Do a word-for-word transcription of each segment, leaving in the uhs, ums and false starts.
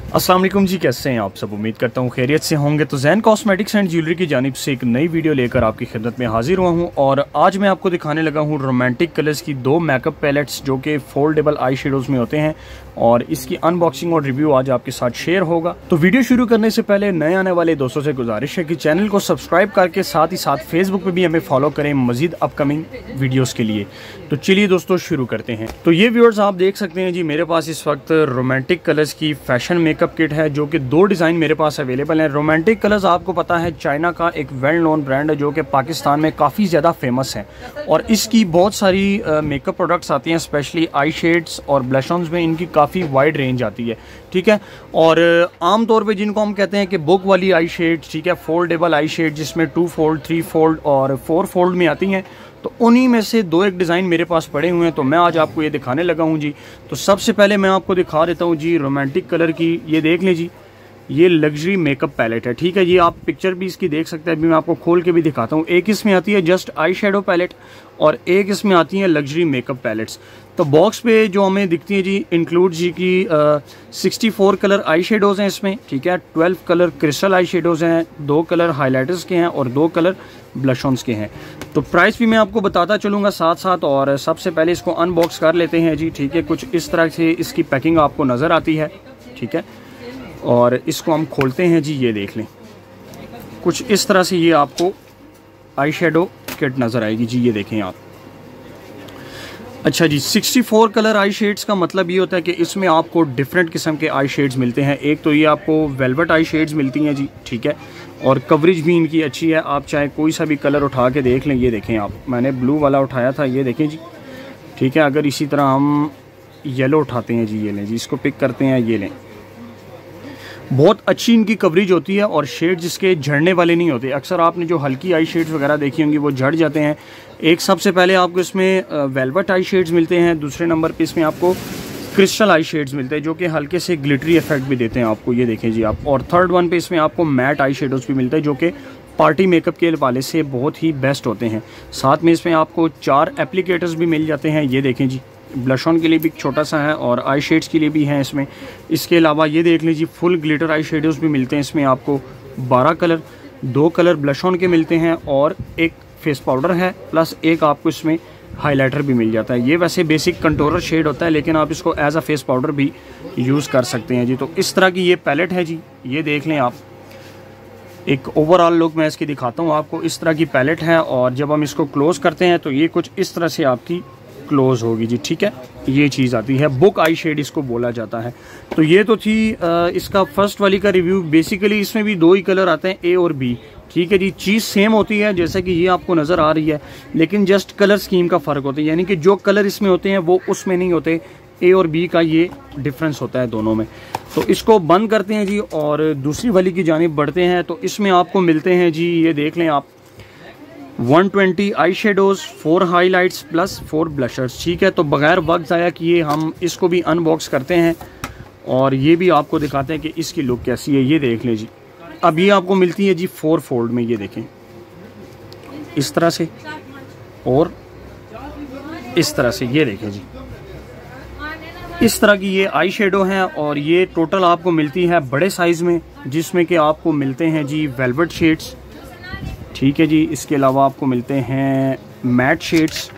अस्सलाम वालेकुम जी, कैसे हैं आप सब। उम्मीद करता हूँ खैरियत से होंगे। तो जैन कॉस्मेटिक्स एंड ज्वेलरी की जानिब से एक नई वीडियो लेकर आपकी खिदमत में हाजिर हुआ हूँ और आज मैं आपको दिखाने लगा हूँ रोमांटिक कलर्स की दो मेकअप पैलेट्स जो कि फोल्डेबल आई शेडोज़ में होते हैं और इसकी अनबॉक्सिंग और रिव्यू आज आपके साथ शेयर होगा। तो वीडियो शुरू करने से पहले नए आने वाले दोस्तों से गुजारिश है कि चैनल को सब्सक्राइब करके साथ ही साथ फेसबुक पे भी हमें फॉलो करें मजीद अपकमिंग वीडियोस के लिए। तो चलिए दोस्तों शुरू करते हैं। तो ये व्यूअर्स आप देख सकते हैं जी, मेरे पास इस वक्त रोमांटिक कलर्स की फैशन मेकअप किट है जो कि दो डिज़ाइन मेरे पास अवेलेबल है। रोमांटिक कलर्स आपको पता है चाइना का एक वेल नोन ब्रांड है जो कि पाकिस्तान में काफ़ी ज़्यादा फेमस है और इसकी बहुत सारी मेकअप प्रोडक्ट्स आती हैं, स्पेशली आई शेड्स और ब्लश ऑन्स में इनकी काफ़ी वाइड रेंज आती है, ठीक है। और आम तौर पे जिनको हम कहते हैं कि बुक वाली आई शेड, ठीक है, फोल्डेबल आई शेड जिसमें टू फोल्ड, थ्री फोल्ड और फोर फोल्ड में आती हैं, तो उन्हीं में से दो एक डिज़ाइन मेरे पास पड़े हुए हैं। तो मैं आज आपको ये दिखाने लगा हूँ जी। तो सबसे पहले मैं आपको दिखा देता हूँ जी रोमांटिक कलर की, ये देख लें जी, ये लग्जरी मेकअप पैलेट है, ठीक है। ये आप पिक्चर भी इसकी देख सकते हैं, अभी मैं आपको खोल के भी दिखाता हूँ। एक इसमें आती है जस्ट आई शेडो पैलेट और एक इसमें आती है लग्जरी मेकअप पैलेट्स। तो बॉक्स पे जो हमें दिखती है जी, इंक्लूड जी की sixty four colour eye shadows हैं इसमें, ठीक है। Twelve colour crystal eye shadows हैं, दो कलर हाईलाइटर्स के हैं और दो कलर ब्लश ऑन्स के हैं। तो प्राइस भी मैं आपको बताता चलूँगा साथ साथ। और सबसे पहले इसको अनबॉक्स कर लेते हैं जी, ठीक है। कुछ इस तरह से इसकी पैकिंग आपको नज़र आती है, ठीक है। और इसको हम खोलते हैं जी, ये देख लें, कुछ इस तरह से ये आपको आई शेडो किट नज़र आएगी जी, ये देखें आप। अच्छा जी, sixty four colour eye shades का मतलब ये होता है कि इसमें आपको डिफरेंट किस्म के आई शेड्स मिलते हैं। एक तो ये आपको वेलवेट आई शेड्स मिलती हैं जी, ठीक है, और कवरेज भी इनकी अच्छी है। आप चाहे कोई सा भी कलर उठा के देख लें, ये देखें आप, मैंने ब्लू वाला उठाया था, ये देखें जी, ठीक है। अगर इसी तरह हम येलो उठाते हैं जी, ये लें जी, इसको पिक करते हैं, ये लें, बहुत अच्छी इनकी कवरेज होती है और शेड जिसके झड़ने वाले नहीं होते। अक्सर आपने जो हल्की आई शेड्स वगैरह देखी होंगी वो झड़ जाते हैं। एक सबसे पहले आपको इसमें वेलवेट आई शेड्स मिलते हैं, दूसरे नंबर पे इसमें आपको क्रिस्टल आई शेड्स मिलते हैं जो कि हल्के से ग्लिटरी इफेक्ट भी देते हैं आपको, ये देखें जी आप। और थर्ड वन पे इसमें आपको मैट आई शेडोज़ भी मिलते हैं जो कि पार्टी मेकअप के हवाले से बहुत ही बेस्ट होते हैं। साथ में इसमें आपको चार एप्लीकेटर्स भी मिल जाते हैं, ये देखें जी, ब्लश ऑन के लिए भी छोटा सा है और आई शेड्स के लिए भी हैं इसमें। इसके अलावा ये देख लीजिए फुल ग्लिटर आई शेडोज़ भी मिलते हैं इसमें आपको, बारह कलर, दो कलर ब्लश ऑन के मिलते हैं और एक फेस पाउडर है, प्लस एक आपको इसमें हाइलाइटर भी मिल जाता है। ये वैसे बेसिक कंटूरर शेड होता है लेकिन आप इसको एज अ फेस पाउडर भी यूज़ कर सकते हैं जी। तो इस तरह की ये पैलेट है जी, ये देख लें आप। एक ओवरऑल लुक मैं इसकी दिखाता हूँ आपको, इस तरह की पैलेट है और जब हम इसको क्लोज़ करते हैं तो ये कुछ इस तरह से आपकी क्लोज होगी जी, ठीक है। ये चीज़ आती है, बुक आई शेड इसको बोला जाता है। तो ये तो थी आ, इसका फर्स्ट वाली का रिव्यू। बेसिकली इसमें भी दो ही कलर आते हैं, ए और बी, ठीक है जी। चीज़ सेम होती है जैसे कि ये आपको नज़र आ रही है, लेकिन जस्ट कलर स्कीम का फ़र्क होता है, यानी कि जो कलर इसमें होते हैं वो उसमें नहीं होते। ए और बी का ये डिफरेंस होता है दोनों में। तो इसको बंद करते हैं जी और दूसरी वाली की जानिब बढ़ते हैं। तो इसमें आपको मिलते हैं जी, ये देख लें आप, one twenty eye shadows, four highlights plus four blushers, ठीक है। तो बगैर वक्त ज़ाया किए हम इसको भी अनबॉक्स करते हैं और ये भी आपको दिखाते हैं कि इसकी लुक कैसी है, ये देख लें जी। अब ये आपको मिलती है जी फोर फोल्ड में, ये देखें इस तरह से और इस तरह से, ये देखें जी, इस तरह की ये आई शेडो हैं और ये टोटल आपको मिलती है बड़े साइज़ में, जिसमें कि आपको मिलते हैं जी वेलवेट शेड्स, ठीक है जी। इसके अलावा आपको मिलते हैं मैट शेड्स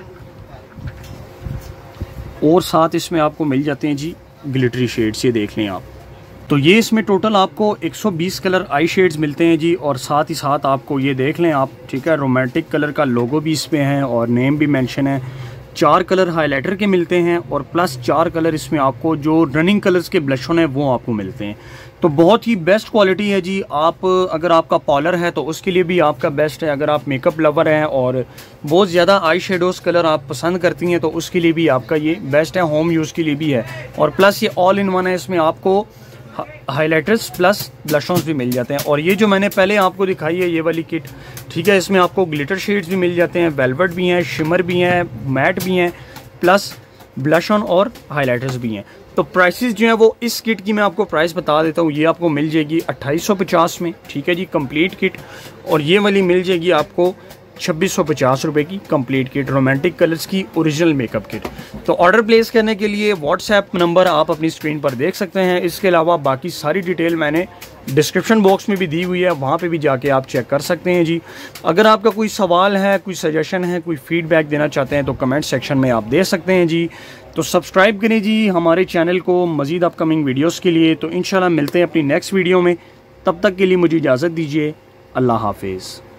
और साथ इसमें आपको मिल जाते हैं जी ग्लिटरी शेड्स, ये देख लें आप। तो ये इसमें टोटल आपको एक सौ बीस कलर आई शेड्स मिलते हैं जी और साथ ही साथ आपको ये देख लें आप, ठीक है, रोमांटिक कलर का लोगो भी इसमें है और नेम भी मेंशन है। चार कलर हाइलाइटर के मिलते हैं और प्लस चार कलर इसमें आपको जो रनिंग कलर्स के ब्लश ऑन है वो आपको मिलते हैं। तो बहुत ही बेस्ट क्वालिटी है जी। आप अगर आपका पार्लर है तो उसके लिए भी आपका बेस्ट है। अगर आप मेकअप लवर हैं और बहुत ज़्यादा आई शेडोज़ कलर आप पसंद करती हैं तो उसके लिए भी आपका ये बेस्ट है, होम यूज़ के लिए भी है। और प्लस ये ऑल इन वन है, इसमें आपको हाइलाइटर्स प्लस ब्लश ऑन्स भी मिल जाते हैं। और ये जो मैंने पहले आपको दिखाई है ये वाली किट, ठीक है, इसमें आपको ग्लिटर शेड्स भी मिल जाते हैं, वेलवेट भी हैं, शिमर भी हैं, मैट भी हैं, प्लस ब्लश ऑन और हाइलाइटर्स भी हैं। तो प्राइसेस जो है वो इस किट की मैं आपको प्राइस बता देता हूँ। ये आपको मिल जाएगी अट्ठाईस सौ पचास में, ठीक है जी, कंप्लीट किट। और ये वाली मिल जाएगी आपको छब्बीस सौ पचास रुपये की कंप्लीट किट, रोमांटिक कलर्स की ओरिजिनल मेकअप किट। तो ऑर्डर प्लेस करने के लिए व्हाट्सएप नंबर आप अपनी स्क्रीन पर देख सकते हैं। इसके अलावा बाकी सारी डिटेल मैंने डिस्क्रिप्शन बॉक्स में भी दी हुई है, वहाँ पे भी जाके आप चेक कर सकते हैं जी। अगर आपका कोई सवाल है, कोई सजेशन है, कोई फीडबैक देना चाहते हैं तो कमेंट सेक्शन में आप दे सकते हैं जी। तो सब्सक्राइब करें जी हमारे चैनल को मज़ीद अपकमिंग वीडियोस के लिए। तो इंशाल्लाह मिलते हैं अपनी नेक्स्ट वीडियो में, तब तक के लिए मुझे इजाज़त दीजिए। अल्लाह हाफिज़।